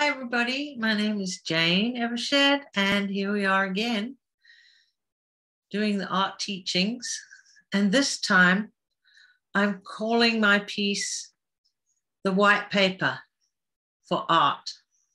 Hi, everybody. My name is JaneEvershed, and here we are again doing the art teachings. And this time I'm calling my piece The White Paper for Art.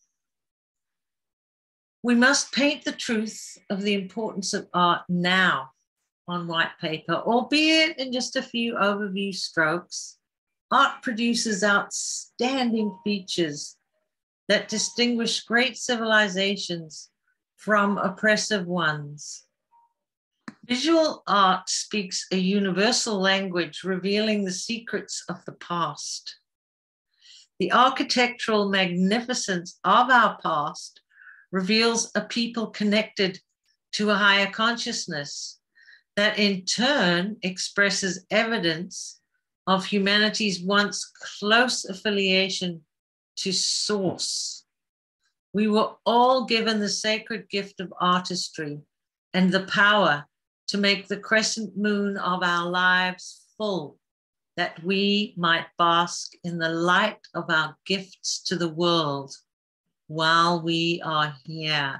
We must paint the truth of the importance of art now on white paper, albeit in just a few overview strokes. Art produces outstanding features that distinguish great civilizations from oppressive ones. Visual art speaks a universal language, revealing the secrets of the past. The architectural magnificence of our past reveals a people connected to a higher consciousness that in turn expresses evidence of humanity's once close affiliation to source. We were all given the sacred gift of artistry and the power to make the crescent moon of our lives full, that we might bask in the light of our gifts to the world while we are here.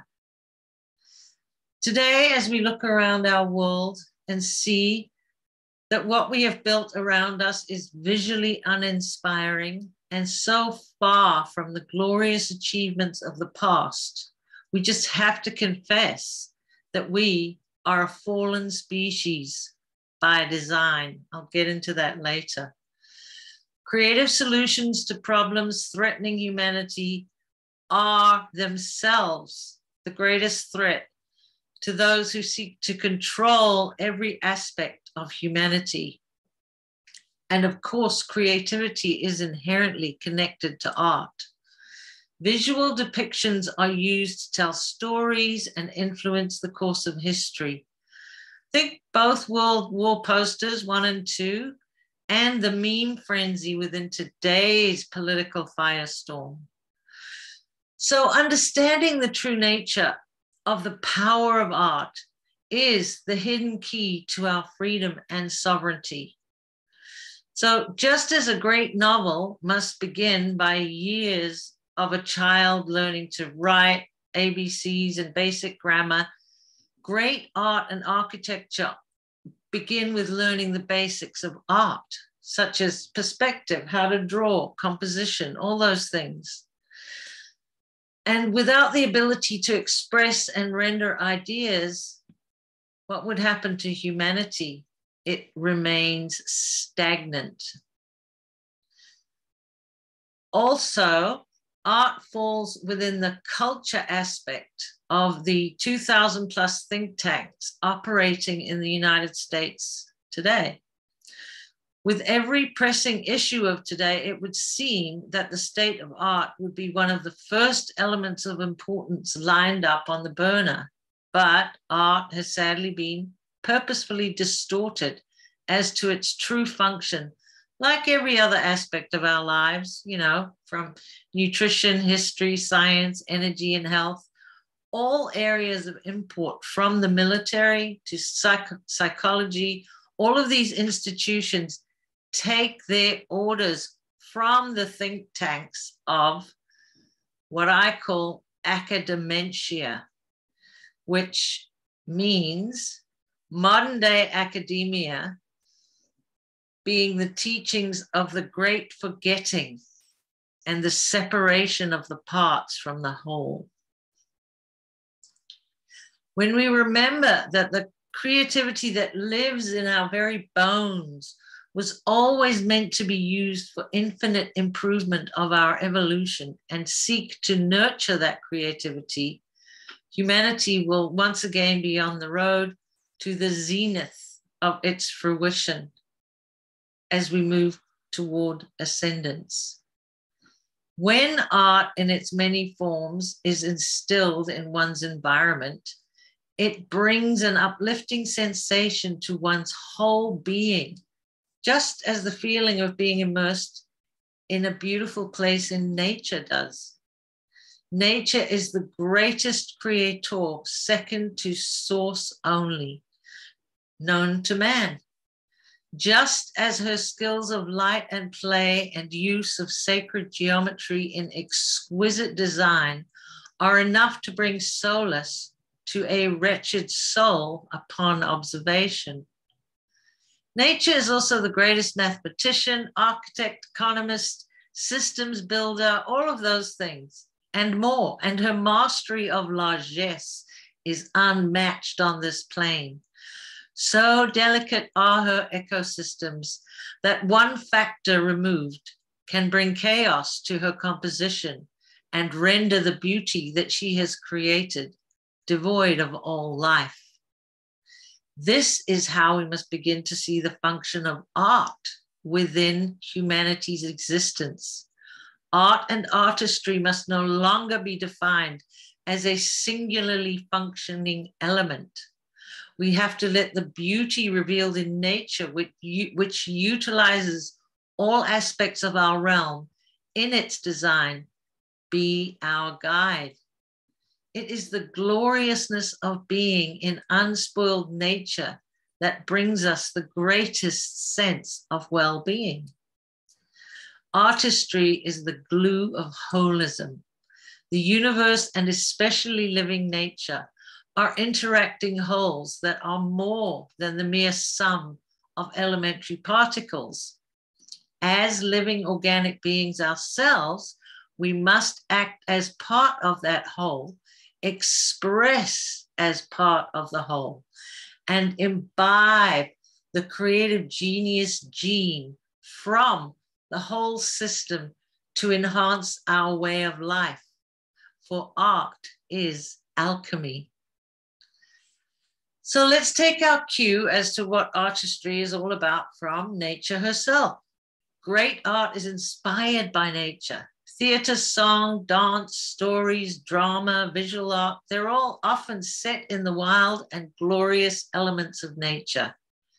Today, as we look around our world and see that what we have built around us is visually uninspiring and so far from the glorious achievements of the past, we just have to confess that we are a fallen species by design. I'll get into that later. Creative solutions to problems threatening humanity are themselves the greatest threat to those who seek to control every aspect of humanity. And of course, creativity is inherently connected to art. Visual depictions are used to tell stories and influence the course of history. Think both World War posters 1 and 2 and the meme frenzy within today's political firestorm. So understanding the true nature of the power of art is the hidden key to our freedom and sovereignty. So just as a great novel must begin by years of a child learning to write ABCs and basic grammar, great art and architecture begin with learning the basics of art, such as perspective, how to draw, composition, all those things. And without the ability to express and render ideas, what would happen to humanity? It remains stagnant. Also, art falls within the culture aspect of the 2,000 plus think tanks operating in the United States today. With every pressing issue of today, it would seem that the state of art would be one of the first elements of importance lined up on the burner. But art has sadly been purposefully distorted as to its true function, like every other aspect of our lives, you know, from nutrition, history, science, energy, and health, all areas of import, from the military to psychology. All of these institutions take their orders from the think tanks of what I call academia, which means modern day academia being the teachings of the great forgetting and the separation of the parts from the whole. When we remember that the creativity that lives in our very bones was always meant to be used for infinite improvement of our evolution and seek to nurture that creativity, humanity will once again be on the road to the zenith of its fruition as we move toward ascendance. When art in its many forms is instilled in one's environment, it brings an uplifting sensation to one's whole being, just as the feeling of being immersed in a beautiful place in nature does. Nature is the greatest creator, second to source only, known to man. Just as her skills of light and play and use of sacred geometry in exquisite design are enough to bring solace to a wretched soul upon observation. Nature is also the greatest mathematician, architect, economist, systems builder, all of those things and more. And her mastery of largesse is unmatched on this plane. So delicate are her ecosystems that one factor removed can bring chaos to her composition and render the beauty that she has created devoid of all life. This is how we must begin to see the function of art within humanity's existence. Art and artistry must no longer be defined as a singularly functioning element. We have to let the beauty revealed in nature, which utilizes all aspects of our realm in its design, be our guide. It is the gloriousness of being in unspoiled nature that brings us the greatest sense of well-being. Artistry is the glue of holism. The universe, and especially living nature, are interacting wholes that are more than the mere sum of elementary particles. As living organic beings ourselves, we must act as part of that whole, express as part of the whole, and imbibe the creative genius gene from the whole system to enhance our way of life. For art is alchemy. So let's take our cue as to what artistry is all about from nature herself. Great art is inspired by nature. Theater, song, dance, stories, drama, visual art, they're all often set in the wild and glorious elements of nature.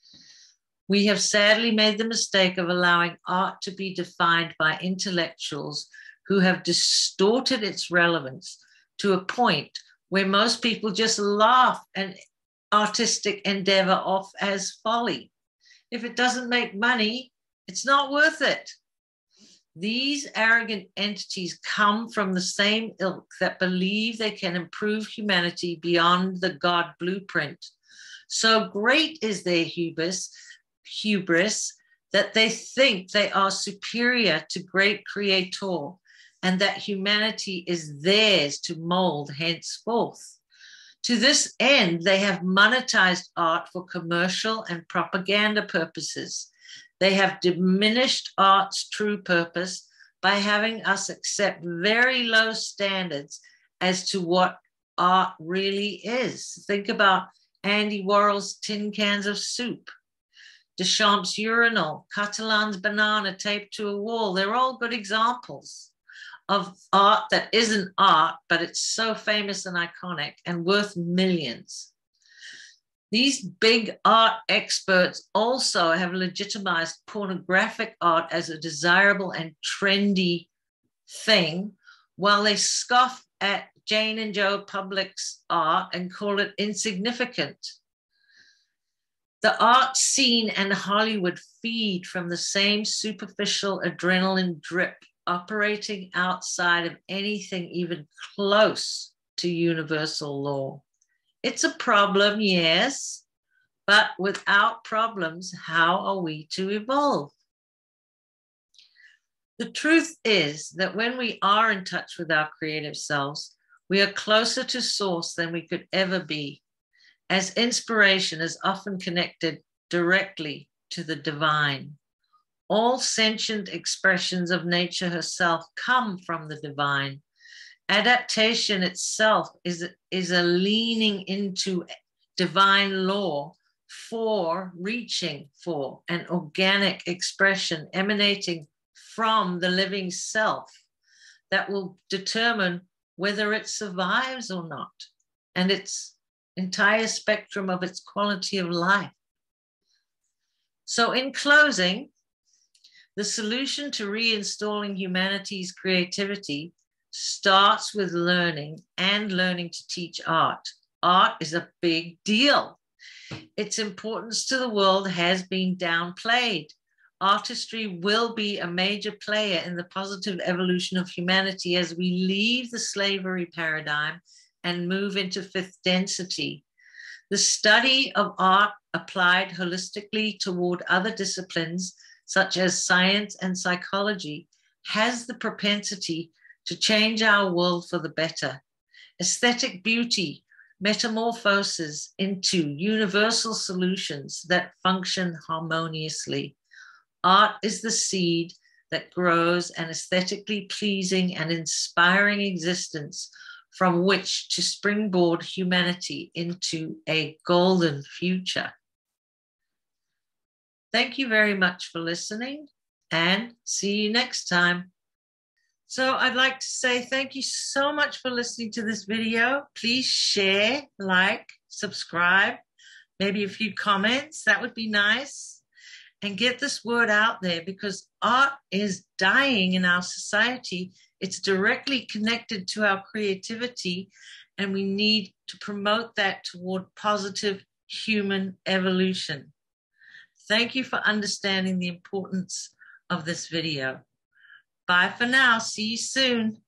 We have sadly made the mistake of allowing art to be defined by intellectuals who have distorted its relevance to a point where most people just laugh an artistic endeavor off as folly. If it doesn't make money, it's not worth it. These arrogant entities come from the same ilk that believe they can improve humanity beyond the God blueprint. So great is their hubris that they think they are superior to great creator and that humanity is theirs to mold henceforth. To this end, they have monetized art for commercial and propaganda purposes. They have diminished art's true purpose by having us accept very low standards as to what art really is. Think about Andy Warhol's tin cans of soup, Duchamp's urinal, Catalan's banana taped to a wall. They're all good examples of art that isn't art, but it's so famous and iconic and worth millions. These big art experts also have legitimized pornographic art as a desirable and trendy thing, while they scoff at Jane and Joe Public's art and call it insignificant. The art scene and Hollywood feed from the same superficial adrenaline drip, operating outside of anything even close to universal law. It's a problem, yes, but without problems, how are we to evolve? The truth is that when we are in touch with our creative selves, we are closer to source than we could ever be, as inspiration is often connected directly to the divine. All sentient expressions of nature herself come from the divine. Adaptation itself is a leaning into divine law for reaching for an organic expression emanating from the living self that will determine whether it survives or not, and its entire spectrum of its quality of life. So in closing, the solution to reinstalling humanity's creativity starts with learning and learning to teach art. Art is a big deal. Its importance to the world has been downplayed. Artistry will be a major player in the positive evolution of humanity as we leave the slavery paradigm and move into fifth density. The study of art applied holistically toward other disciplines, such as science and psychology, has the propensity to change our world for the better. Aesthetic beauty metamorphoses into universal solutions that function harmoniously. Art is the seed that grows an aesthetically pleasing and inspiring existence from which to springboard humanity into a golden future. Thank you very much for listening, and see you next time. So I'd like to say thank you so much for listening to this video. Please share, like, subscribe, maybe a few comments. That would be nice. And get this word out there, because art is dying in our society. It's directly connected to our creativity, and we need to promote that toward positive human evolution. Thank you for understanding the importance of this video. Bye for now. See you soon.